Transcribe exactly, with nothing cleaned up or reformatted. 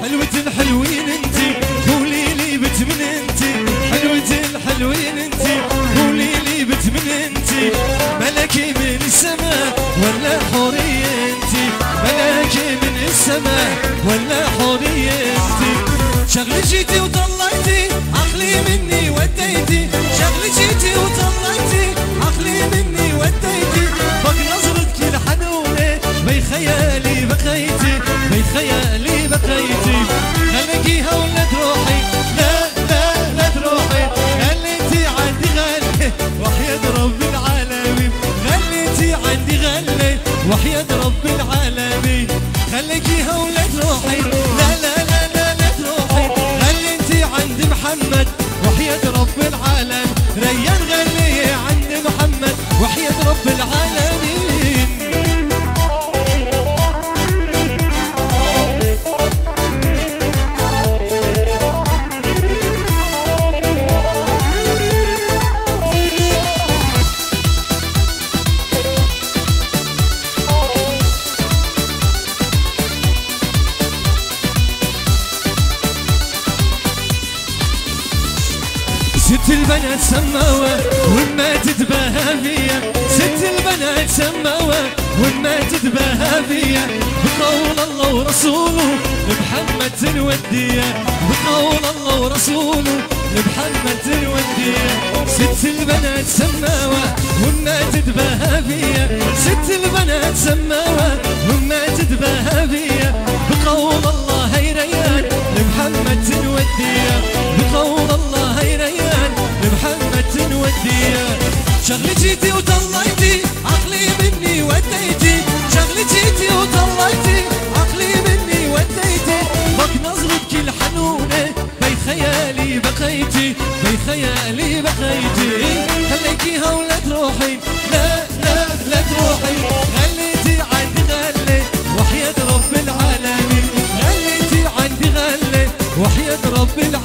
حلوة الحلوين انتي قولي لي بت من انتي، حلوة الحلوين انتي قولي لي بت من انتي، ملكي من السماء ولا حورية انتي، ملكي من السماء ولا حورية انتي. شغلي جيتي وطلعتي عقلي مني وديتي، شغلي جيتي وطلعتي عقلي مني وديتي، فوق نظرتك الحنونة بي خيالي بقيتي، بي خيالي بقيتي. خليكيها ولا تروحي، لا لا لا تروحي، خليتي عندي غلة وحياة رب العالمين، خليتي عندي غلة وحياة رب العالمين. خليكيها ولا تروحي، لا لا لا لا لا تروحي، خليتي عند محمد وحياة رب العالمين، ريان غنية عند محمد وحياة رب العالمين. ست البنات سماوة وما تتباهى فيا، ست البنات سماوة وما تتباهى فيا، بقول الله ورسوله لمحمد تنودية، بقول الله ورسوله لمحمد تنودية. ست البنات سماوة وما تتباهى فيا، ست البنات سماوة وما تتباهى فيا، بقول الله هي ريان لمحمد تنودية، بقول الله هي ريان لمحمد تنودية. شغلي جيتي وطلعتي عقلي مني وديتي، شغلي جيتي وطلعتي عقلي مني وديتي، فوق نظرتك الحنونة بي خيالي بقيتي، بي خيالي بقيتي. خليكيها ولا تروحي، لا لا لا تروحي، خليتي عندي غلة وحياة رب العالمين، خليتي عندي غلة وحياة رب العالمين.